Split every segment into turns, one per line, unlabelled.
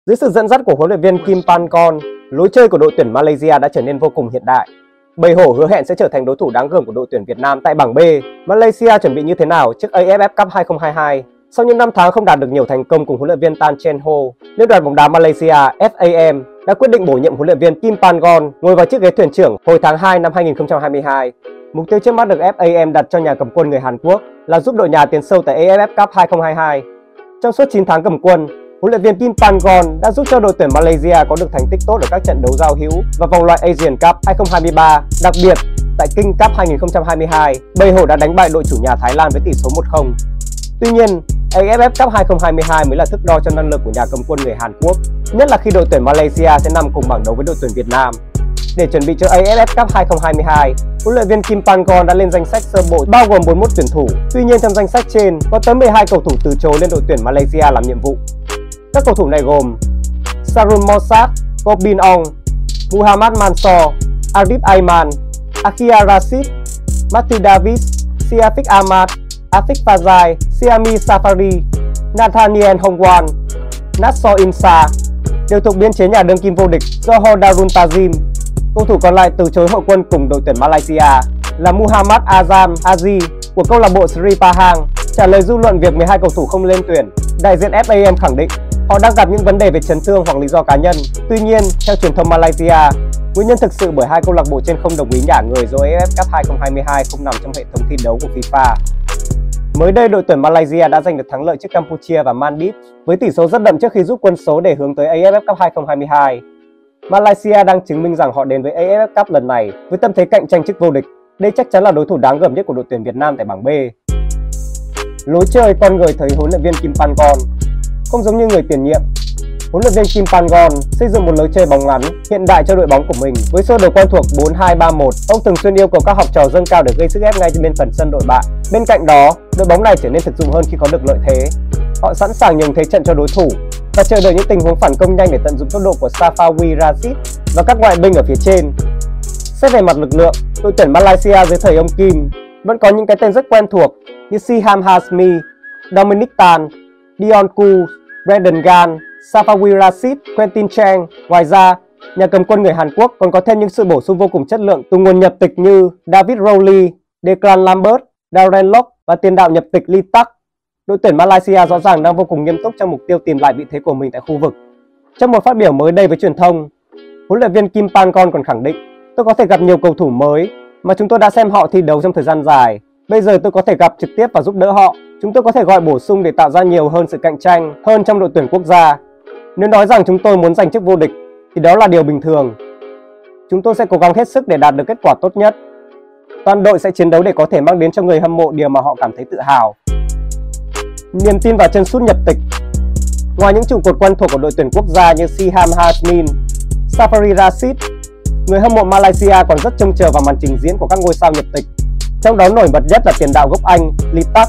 Dưới sự dẫn dắt của huấn luyện viên Kim Pan-gon, lối chơi của đội tuyển Malaysia đã trở nên vô cùng hiện đại. Bầy hổ hứa hẹn sẽ trở thành đối thủ đáng gờm của đội tuyển Việt Nam tại bảng B. Malaysia chuẩn bị như thế nào trước AFF Cup 2022? Sau những năm tháng không đạt được nhiều thành công cùng huấn luyện viên Tan Cheng Ho, Liên đoàn bóng đá Malaysia FAM đã quyết định bổ nhiệm huấn luyện viên Kim Pan-gon ngồi vào chiếc ghế thuyền trưởng hồi tháng 2 năm 2022. Mục tiêu trước mắt được FAM đặt cho nhà cầm quân người Hàn Quốc là giúp đội nhà tiến sâu tại AFF Cup 2022. Trong suốt 9 tháng cầm quân, huấn luyện viên Kim Pan-gon đã giúp cho đội tuyển Malaysia có được thành tích tốt ở các trận đấu giao hữu và vòng loại Asian Cup 2023. Đặc biệt, tại King Cup 2022, bầy hổ đã đánh bại đội chủ nhà Thái Lan với tỷ số 1-0. Tuy nhiên, AFF Cup 2022 mới là thước đo cho năng lực của nhà cầm quân người Hàn Quốc, nhất là khi đội tuyển Malaysia sẽ nằm cùng bảng đấu với đội tuyển Việt Nam. Để chuẩn bị cho AFF Cup 2022, huấn luyện viên Kim Pan-gon đã lên danh sách sơ bộ bao gồm 41 tuyển thủ. Tuy nhiên, trong danh sách trên có tới 12 cầu thủ từ chối lên đội tuyển Malaysia làm nhiệm vụ. Các cầu thủ này gồm Sarun Mossad, Bobin Ong, Muhammad Mansour, Arif Aiman, Akia Rashid, Matthew Davis, Siafiq Ahmad, Afiq Fazai, Siami Safari, Nathaniel Hongwan, Nassor Insa đều thuộc biên chế nhà đương kim vô địch Johor Darul Tazim. Cầu thủ còn lại từ chối hội quân cùng đội tuyển Malaysia là Muhammad Azam Aziz của câu lạc bộ Sri Pahang. Trả lời dư luận việc 12 cầu thủ không lên tuyển, đại diện FAM khẳng định họ đang gặp những vấn đề về chấn thương hoặc lý do cá nhân. Tuy nhiên, theo truyền thông Malaysia, nguyên nhân thực sự bởi hai câu lạc bộ trên không đồng ý nhả người do AFF Cup 2022 không nằm trong hệ thống thi đấu của FIFA. Mới đây, đội tuyển Malaysia đã giành được thắng lợi trước Campuchia và Maldives với tỷ số rất đậm trước khi rút quân số để hướng tới AFF Cup 2022. Malaysia đang chứng minh rằng họ đến với AFF Cup lần này với tâm thế cạnh tranh chức vô địch. Đây chắc chắn là đối thủ đáng gờm nhất của đội tuyển Việt Nam tại bảng B. Lối chơi con người thời huấn luyện viên Kim Pan-gon không giống như người tiền nhiệm. Huấn luyện viên Kim Pan-gon xây dựng một lối chơi bóng ngắn hiện đại cho đội bóng của mình với sơ đồ quen thuộc 4-2-3-1. Ông thường xuyên yêu cầu các học trò dâng cao để gây sức ép ngay trên bên phần sân đội bạn. Bên cạnh đó, đội bóng này trở nên thực dụng hơn khi có được lợi thế. Họ sẵn sàng nhường thế trận cho đối thủ và chờ đợi những tình huống phản công nhanh để tận dụng tốc độ của Safawi Rashid và các ngoại binh ở phía trên. Xét về mặt lực lượng, đội tuyển Malaysia dưới thời ông Kim vẫn có những cái tên rất quen thuộc như Siham Hasmi, Dominic Tan, Dion Koo, Brandon Gan, Safawi Rashid, Quentin Cheng. Ngoài ra, nhà cầm quân người Hàn Quốc còn có thêm những sự bổ sung vô cùng chất lượng từ nguồn nhập tịch như David Rowley, Declan Lambert, Darren Lock và tiền đạo nhập tịch Lee Tak. Đội tuyển Malaysia rõ ràng đang vô cùng nghiêm túc trong mục tiêu tìm lại vị thế của mình tại khu vực. Trong một phát biểu mới đây với truyền thông, huấn luyện viên Kim Pan-gon còn khẳng định: "Tôi có thể gặp nhiều cầu thủ mới mà chúng tôi đã xem họ thi đấu trong thời gian dài. Bây giờ tôi có thể gặp trực tiếp và giúp đỡ họ. Chúng tôi có thể gọi bổ sung để tạo ra nhiều hơn sự cạnh tranh hơn trong đội tuyển quốc gia. Nếu nói rằng chúng tôi muốn giành chức vô địch thì đó là điều bình thường. Chúng tôi sẽ cố gắng hết sức để đạt được kết quả tốt nhất. Toàn đội sẽ chiến đấu để có thể mang đến cho người hâm mộ điều mà họ cảm thấy tự hào." Niềm tin vào chân sút nhập tịch. Ngoài những trụ cột quen thuộc của đội tuyển quốc gia như Siham Hasmin, Safawi Rashid, người hâm mộ Malaysia còn rất trông chờ vào màn trình diễn của các ngôi sao nhập tịch. Trong đó nổi bật nhất là tiền đạo gốc Anh Lee Tak.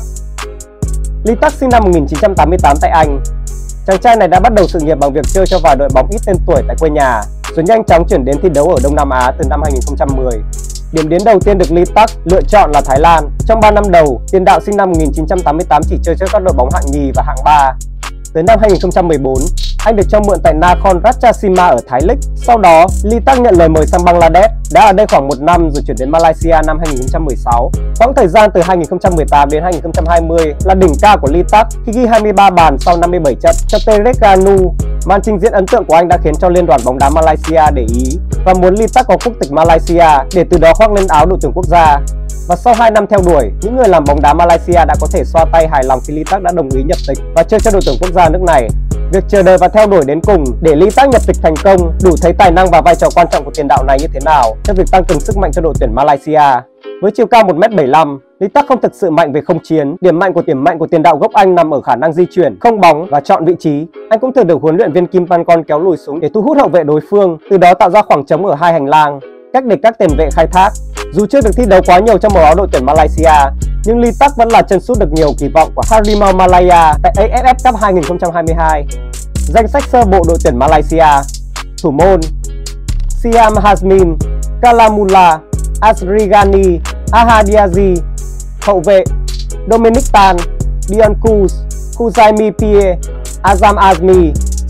Lee Tak sinh năm 1988 tại Anh. Chàng trai này đã bắt đầu sự nghiệp bằng việc chơi cho vài đội bóng ít tên tuổi tại quê nhà, rồi nhanh chóng chuyển đến thi đấu ở Đông Nam Á từ năm 2010. Điểm đến đầu tiên được Lee Tak lựa chọn là Thái Lan. Trong 3 năm đầu, tiền đạo sinh năm 1988 chỉ chơi cho các đội bóng hạng nhì và hạng 3. Tới năm 2014, anh được cho mượn tại Nakhon Ratchasima ở Thái League. Sau đó, Lee Tak nhận lời mời sang Bangladesh, đã ở đây khoảng 1 năm rồi chuyển đến Malaysia năm 2016. Quãng thời gian từ 2018 đến 2020 là đỉnh cao của Lee Tak khi ghi 23 bàn sau 57 trận cho Terengganu. Màn trình diễn ấn tượng của anh đã khiến cho Liên đoàn bóng đá Malaysia để ý và muốn Lee Tak có quốc tịch Malaysia để từ đó khoác lên áo đội tuyển quốc gia. Và sau 2 năm theo đuổi, những người làm bóng đá Malaysia đã có thể xoa tay hài lòng khi Lee Tak đã đồng ý nhập tịch và chơi cho đội tuyển quốc gia nước này. Việc chờ đợi và theo đuổi đến cùng để Lee Tak nhập tịch thành công đủ thấy tài năng và vai trò quan trọng của tiền đạo này như thế nào trong việc tăng cường sức mạnh cho đội tuyển Malaysia. Với chiều cao 1m75, Lee Tak không thực sự mạnh về không chiến. Điểm mạnh của tiền đạo gốc Anh nằm ở khả năng di chuyển, không bóng và chọn vị trí. Anh cũng thường được huấn luyện viên Kim Pan-gon kéo lùi xuống để thu hút hậu vệ đối phương, từ đó tạo ra khoảng trống ở hai hành lang, cách để các tiền vệ khai thác. Dù chưa được thi đấu quá nhiều trong màu áo đội tuyển Malaysia, nhưng Lee Tak vẫn là chân sút được nhiều kỳ vọng của Harimau Malaya tại AFF Cup 2022. Danh sách sơ bộ đội tuyển Malaysia: thủ môn Siham Hasmin, Kalamullah, Asri Ghani, Ahadiazi. Hậu vệ Dominic Tan, Dion Koo, Khuzaimi Pie, Azam Azmi,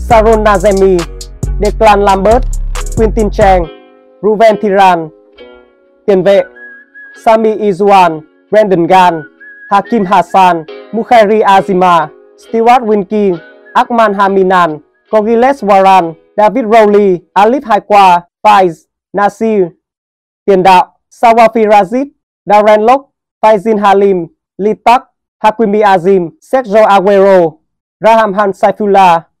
Sharon Nazemi, Declan Lambert, Quintin Cheng, Ruven Thiran. Tiền vệ: Sami Izuan, Brandon Gan, Hakim Hassan, Mukhairi Azima, Stewart Winkin, Akman Haminan, Kogiles Waran, David Rowley, Alif Haikwa, Faiz, Nasir. Tiền đạo: Sawafi Razid, Darren Lock, Faizin Halim, Litak, Hakimi Azim, Sergio Aguero, Rahman Saifullah.